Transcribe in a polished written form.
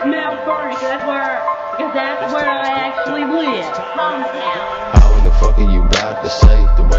Mount Vernon, because that's where I actually live. Hometown. How in the fuck are you about to say the